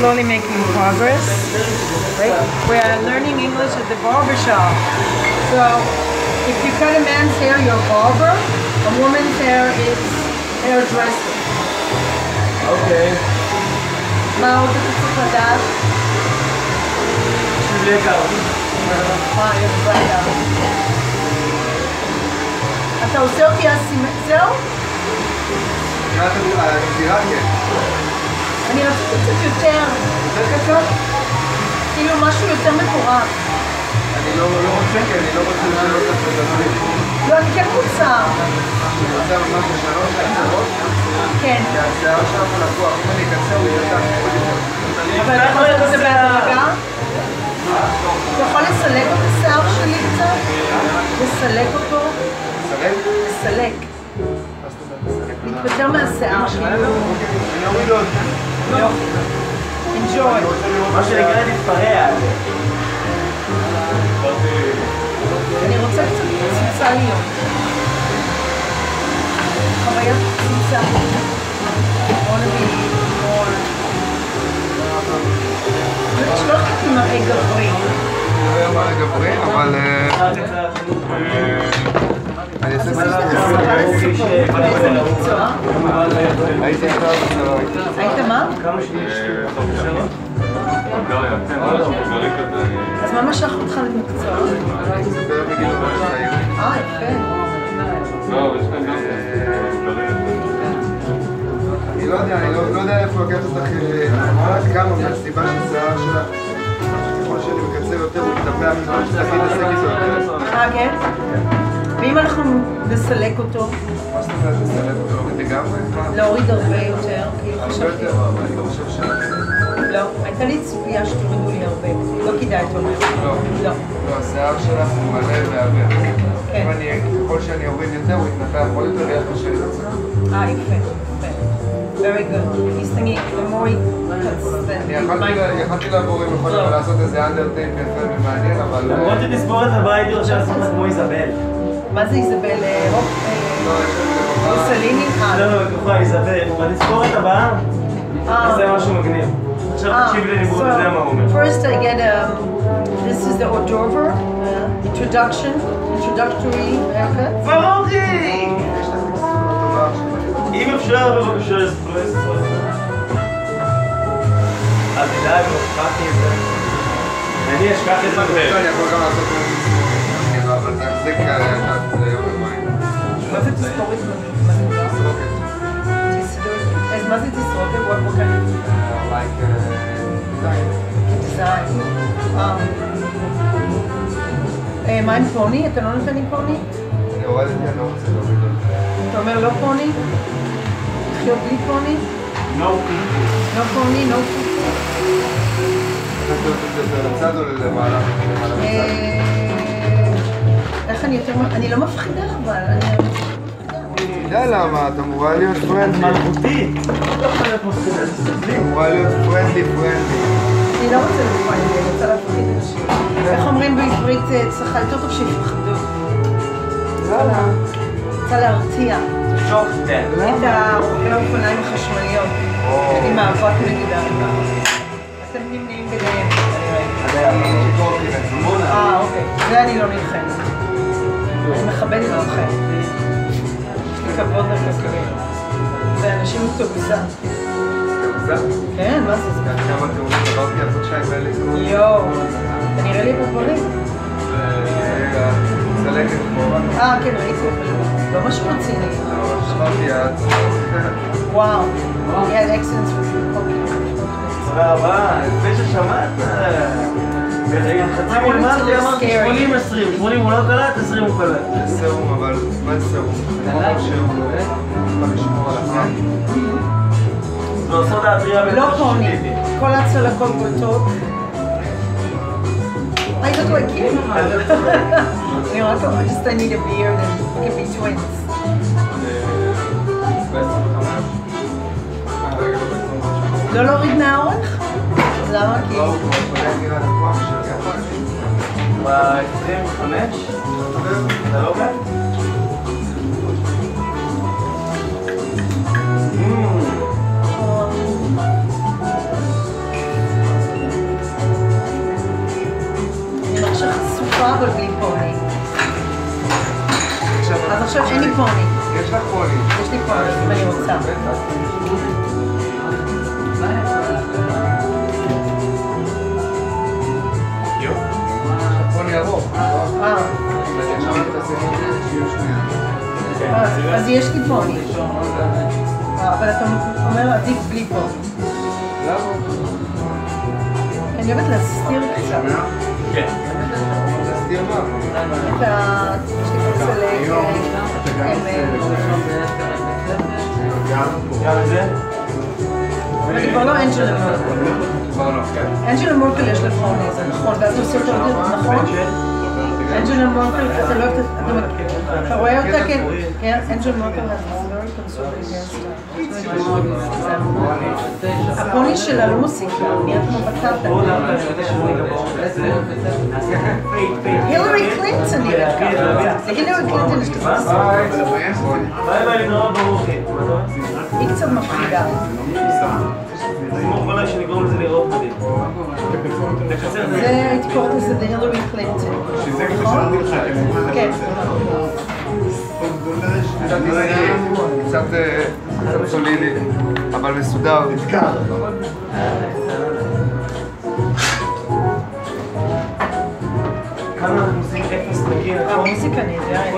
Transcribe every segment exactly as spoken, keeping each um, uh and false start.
slowly making progress. Right? We are learning English at the barber shop. So, if you cut a man's hair, you're a barber. A woman's hair is hairdresser. אוקיי. מה עוד אתה צריך לדעת? שזה יקר. מה, יש בעיה. אתה עושה אותי הסימט... זהו? הנזירה כן. אני רציתי קצת יותר. יותר קצר? כאילו משהו יותר מטורף. אני לא רוצה, כי אני לא רוצה לשנות את הדברים. לא, אני כן רוצה. אני רוצה ממש לשנות את הקצרות? כן. כי השיער שלנו לקוח, אם אני אקצר הוא יותר מאוד יותר. אבל אתה יכול לעשות את זה בהדרגה? אתה יכול לסלק את השיער שלי קצת? לסלק אותו? לסלק? לסלק. להתפטר מהשיער שלי. אני אוריד עוד. לא. Enjoy. מה שנקרא להתפרע. אני רוצה קצת ציצה להיות. חוויית ציצה. wanna be more. לא חכי מראה גברי. לא מראה גברי, אבל... אני אעשה הייתי היית מה? אז מה משך אותך למקצוע? הייתי ספר בגיל ממש העירי. אה, יפה. אני לא יודע, אני לא יודע איפה לקחת אותך כמה מהסיבה של שיער שלך. ככל שאני מקצר יותר הוא מתאפע ממה שצריך להתעסק איתו יותר. אה, כן? ואם אנחנו נסלק אותו? מה זאת אומרת נסלק אותו? להוריד לגמרי? להוריד הרבה יותר, כי הרבה חשבתי... יותר, אבל אני לא חושב ש... לא, הייתה לי ציפייה שתורידו לי הרבה. לא כדאי, אתה אומר. לא. לא. לא, השיער שלך הוא מלא והרבה. כן. ככל שאני אוריד יותר, הוא יתנפח עוד יותר ויהיה קשה לי לצאת. אה, יפה. Very good. He's thinking, the more he cuts, then... אני יכולתי לעבור עם יכול לעשות איזה אנדרטייפ יפה ומעניין, אבל... למרות שתספורת הבאה הייתי רוצה לעשות לך כמו איזבל. מה זה איזבל? רוסליני? לא, לא, כוחה איזבל. בתספורת הבאה, זה משהו מגניב. עכשיו תקשיב לניבור, זה מה הוא אומר. First I get um, this is the hors d'oeuvre, introduction, introductory haircut. פרוקי! אם אפשר בבקשה לספר לספר. אז תדאג, לא את זה. אני אשכח את זה בבית. אני יכול גם לעשות את זה, אבל זה מחזיק את יום ומים. מה זה תספורת מגניבה? אז מה זה תסרוקת? what kind of... like design. design. מה עם פוני? אתה לא נותן לי פוני? אני הורדתי, אני לא רוצה להוריד אותו. אתה אומר לא פוני? לחיות בלי פוני? No people. לא פוני, no people. אתה רוצה את זה לצד או למעלה? איך אני יותר... אני לא מפחידה אבל, אני... יודע למה, את אמורה להיות פרנדלי. מלכותית. לא יכולה להיות מפחידה, תסתכלי. אמורה להיות פרנדלי, פרנדלי. אני לא רוצה להיות פרנדלי, אני רוצה להפחיד אנשים. איך אומרים בעברית, צריך יותר טוב שיפחדו. למה? רוצה להרתיע. שוק, את הרוכבי האופניים החשמליות. יש לי מאבק נגד הארבע. אתם נמנעים ביניהם. אה, אוקיי. זה אני לא נלחמת. אני מכבדת אתכם. יש לי כבוד לכם. זה אנשים תעוזה. תעוזה? כן, מה זה? כאן כמה תעוזה עברתי על חודשיים ואלה. יואו, אתה נראה לי בברים. צלקת פה. אה, כן, ראיתי. לא משהו רציני. לא, שברתי יד. וואו. היה אקסלנס ופשוט. תודה רבה, לפני ששמעת. חצי מלמד לי אמרתי שמונים עשרים, שמונים הוא לא קלט, עשרים הוא קלט. זה סרום, אבל מה זה סרום? אני חושב שהוא בא לשמור על החיים. זה עושה דעתריה בטח לא פוני, כל הצלקות בוטות. היית אותו הקים? אני רק אומרת, just I need a beard and we can be twins. לא להוריד מהאורך? למה? כי... ב-עשרים וחמש? אתה לא כאן? אופנוע אבל בלי פוני. אז עכשיו אין לי פוני. יש לך פוני. יש לי פוני, אם אני רוצה. פוני ארוך. אה. אז יש לי פוני. אבל אתה אומר עדיף בלי פוני. למה? אני אוהבת להסתיר קצת. כן. להסתיר מה? את ה... יש לי פה סלק. גם את זה? אני כבר לא אנג'לה מורקל. כבר לא, כן. אנג'לה מורקל יש לה פוני, זה נכון, ואז הוא עושה אותו יותר נכון? אנג'לה מורקל, אתה לא אוהב, אתה רואה אותה כן? אנג'לה מורקל הפוני שלה לא מוסיפה, נהיה כמו בטטה. הילרי קלינטון נראית ככה. הילרי קלינטון יש כזה סוף. ביי ביי, נורא ברוכי. היא קצת מפחידה. סמוך עליי שנגרום לזה לראות מדהים. זה, הייתי קוראת לזה הילרי קלינטון. כן. קצת סולידי, אבל מסודר. כמה אנחנו עושים אפס נגיד, נכון? המוזיקה נהדרת.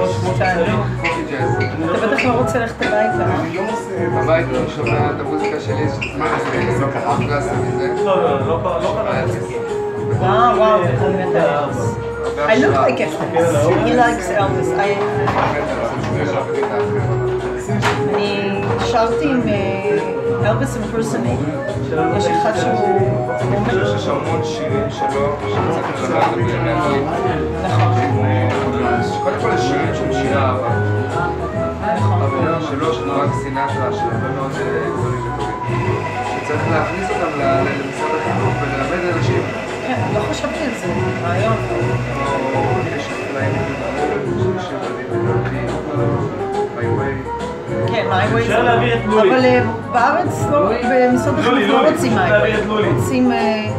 אתה בטח לא רוצה ללכת הביתה, אה? בבית אני שומע את המוזיקה שלי, זה קלאסי מזה. לא, לא, לא קרה את זה. וואו, וואו, אתה באמת אלוויס. I look like Elvis. He likes Elvis. אני שרתי עם אלוויס אימפרסונט. יש אחד שהוא... יש המון שירים שלו, שצריך לדבר באנגלית. נכון. קודם כל יש שירים של שירה אהבה. אבל שלו, של נורא סינטרה, של הרבה מאוד גדולים וטובים. שצריך להכניס אותם למשרד החינוך וללמד אנשים. כן, לא חשבתי על זה, רעיון. יש להם שיר מדהים לדעתי, My Way. כן, My Way. אפשר להעביר את לולי. אבל בארץ לא, במשרד החינוך לא רוצים My Way. רוצים...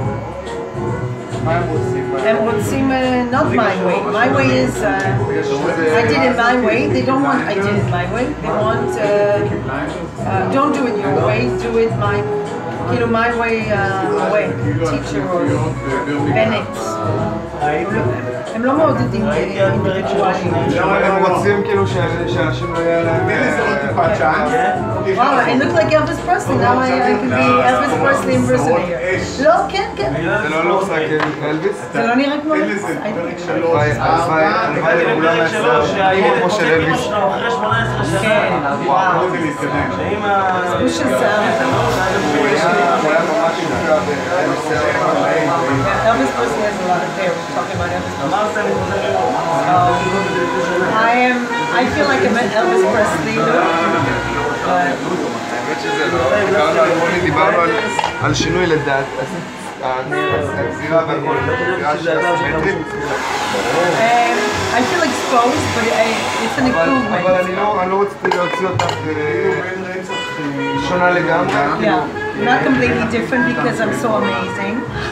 מה הם רוצים? הם רוצים not My Way. My Way is... I did it my way. They don't want I did it my way. They want... Don't do it your way, do it my... כאילו my way away. Teacher or Bennett. הם לא מעודדים אינטלקטואלים. הם רוצים כאילו שאנשים לא יהיה להם... וואו, I look like Elvis Presley, now I can be Elvis Presley impersonator. לא, כן, כן. זה לא לא עושה כאלוויס? זה לא נראה כמו אלוויס. הלוואי לכולם יעשה כמו של אלוויס. כן, וואו. הוא של שיער. הוא היה ממש שוקע בנושא Elvis Presley has a lot of hair. We're talking about Elvis Presley. I am, I feel like I'm an Elvis Presley look, but... האמת שזה לא, דיברנו על שינוי לדעת, הגזירה והכל, הגזירה של הסימטרית. I feel exposed, but it's an improvement. אבל אני לא רציתי להוציא אותך שונה לגמרי. Yeah, not completely different because I'm so amazing.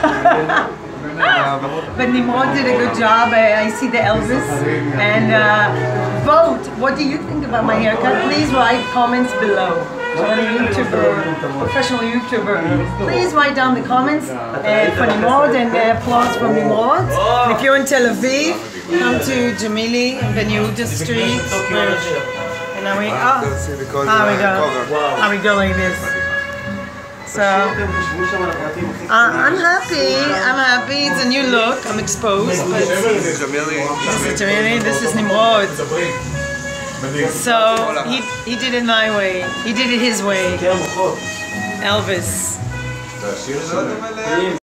But Nimrod did a good job. I, I see the Elvis. And uh, vote. What do you think about my haircut? Please write comments below. So I'm a YouTuber, professional YouTuber. Please write down the comments uh, for Nimrod and uh, applause from Nimrod. And if you're in Tel Aviv, come to Jamili and Ben Yehuda Street. And now we, oh, how we go. How we go like this. So, uh, I'm happy, I'm happy, it's a new look, I'm exposed, but this is Jamili, this is Jamili, this is Nimrod. So, he, he did it my way, he did it his way, Elvis.